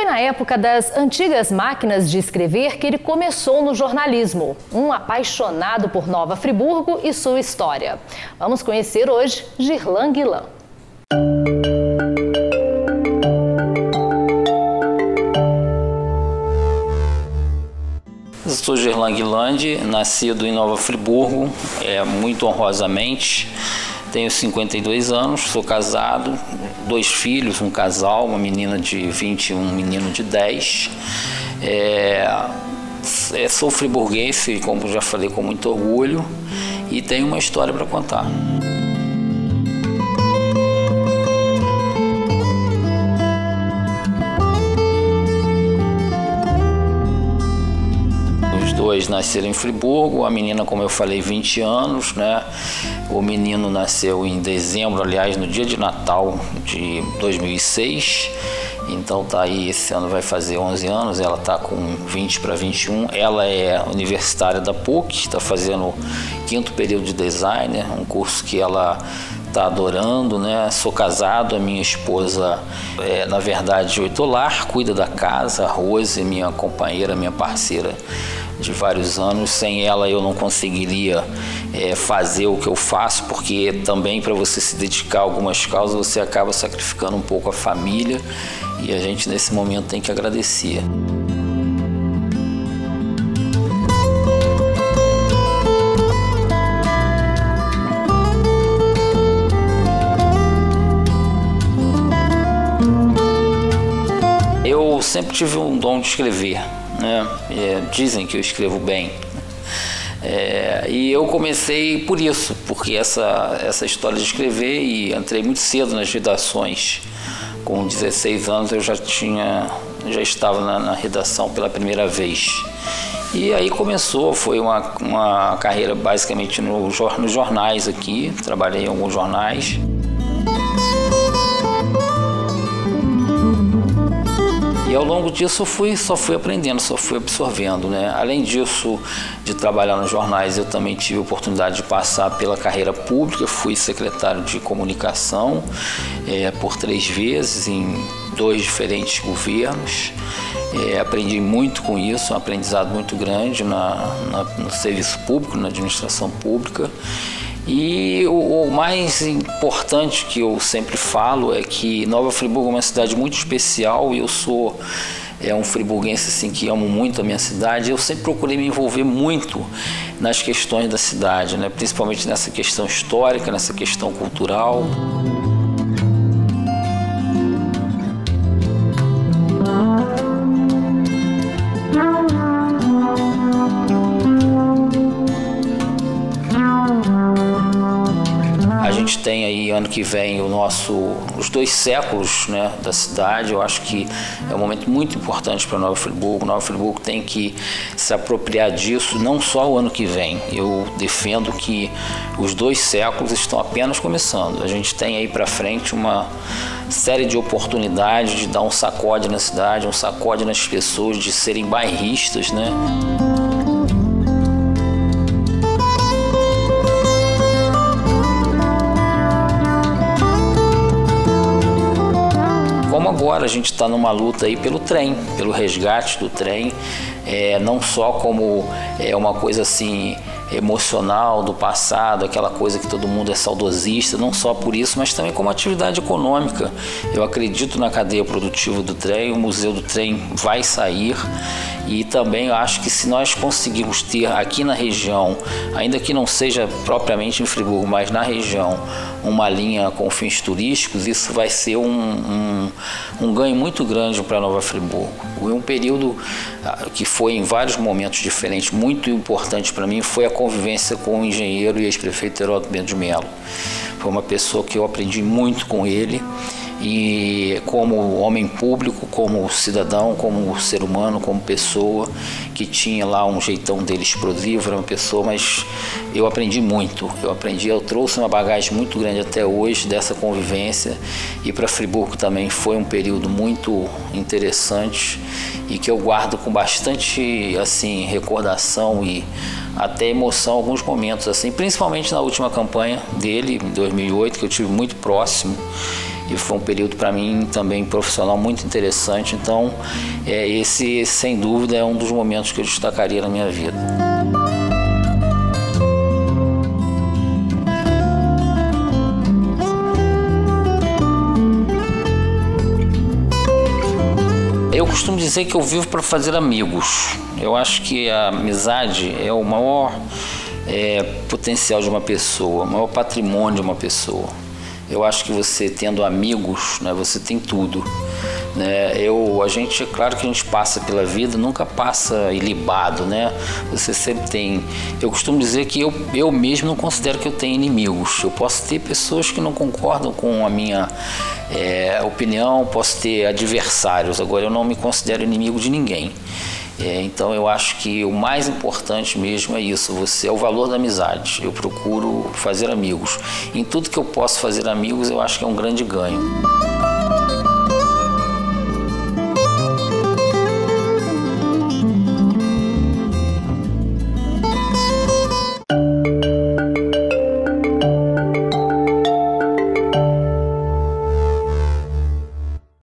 na época das antigas máquinas de escrever que ele começou no jornalismo. Um apaixonado por Nova Friburgo e sua história. Vamos conhecer hoje Girlan Guilan. Eu sou Girlan Guilan, nascido em Nova Friburgo, muito honrosamente. Tenho 52 anos, sou casado, 2 filhos, um casal, uma menina de 20 e um menino de 10. Sou friburguense, como já falei, com muito orgulho, e tenho uma história para contar. Os dois nasceram em Friburgo, a menina, como eu falei, 20 anos, né? O menino nasceu em dezembro, aliás, no dia de Natal de 2006. Então tá aí, esse ano vai fazer 11 anos, ela tá com 20 para 21. Ela é universitária da PUC, está fazendo o 5º período de design, um curso que ela tá adorando, né? Sou casado, a minha esposa na verdade, hoitolar, cuida da casa. A Rose, minha companheira, minha parceira de vários anos. Sem ela eu não conseguiria fazer o que eu faço, porque também para você se dedicar a algumas causas você acaba sacrificando um pouco a família, e a gente nesse momento tem que agradecer. Eu sempre tive um dom de escrever, né? Dizem que eu escrevo bem. E eu comecei por isso, porque essa história de escrever, e entrei muito cedo nas redações. Com 16 anos eu já estava na redação pela primeira vez. E aí começou, foi uma carreira basicamente nos jornais aqui, trabalhei em alguns jornais. E ao longo disso eu só fui aprendendo, só fui absorvendo, né? Além disso, de trabalhar nos jornais, eu também tive a oportunidade de passar pela carreira pública. Fui secretário de comunicação por 3 vezes em 2 diferentes governos. Aprendi muito com isso, um aprendizado muito grande no serviço público, na administração pública. E o mais importante que eu sempre falo é que Nova Friburgo é uma cidade muito especial, e eu sou um friburguense assim, que amo muito a minha cidade. Eu sempre procurei me envolver muito nas questões da cidade, né? Principalmente nessa questão histórica, nessa questão cultural. A gente tem aí ano que vem os 2 séculos, né, da cidade. Eu acho que é um momento muito importante para Nova Friburgo. Nova Friburgo tem que se apropriar disso, não só o ano que vem. Eu defendo que os 2 séculos estão apenas começando. A gente tem aí para frente uma série de oportunidades de dar um sacode na cidade, um sacode nas pessoas, de serem bairristas, né? Como agora a gente está numa luta aí pelo trem, pelo resgate do trem, não só como uma coisa assim emocional do passado, aquela coisa que todo mundo é saudosista, não só por isso, mas também como atividade econômica. Eu acredito na cadeia produtiva do trem, o Museu do Trem vai sair, e também acho que se nós conseguirmos ter aqui na região, ainda que não seja propriamente em Friburgo, mas na região, uma linha com fins turísticos, isso vai ser um ganho muito grande para Nova Friburgo. Um período que foi em vários momentos diferentes, muito importante para mim, foi a convivência com o engenheiro e ex-prefeito Heródoto Bento de Mello. Foi uma pessoa que eu aprendi muito com ele, e como homem público, como cidadão, como ser humano, como pessoa, que tinha lá um jeitão dele explosivo, era uma pessoa, mas eu aprendi muito. Eu trouxe uma bagagem muito grande até hoje dessa convivência, e para Friburgo também foi um período muito interessante e que eu guardo com bastante assim recordação e até emoção alguns momentos, assim, principalmente na última campanha dele, em 2008, que eu tive muito próximo, e foi um período para mim também profissional muito interessante. Então, esse sem dúvida é um dos momentos que eu destacaria na minha vida. Eu costumo dizer que eu vivo para fazer amigos. Eu acho que a amizade é o maior potencial de uma pessoa, o maior patrimônio de uma pessoa. Eu acho que você tendo amigos, né, você tem tudo. Né? É claro que a gente passa pela vida, nunca passa ilibado, né? Você sempre tem. Eu costumo dizer que eu mesmo não considero que eu tenho inimigos. Eu posso ter pessoas que não concordam com a minha opinião, posso ter adversários. Agora, eu não me considero inimigo de ninguém. Então eu acho que o mais importante mesmo é isso, é o valor da amizade. Eu procuro fazer amigos. Em tudo que eu posso fazer amigos, eu acho que é um grande ganho.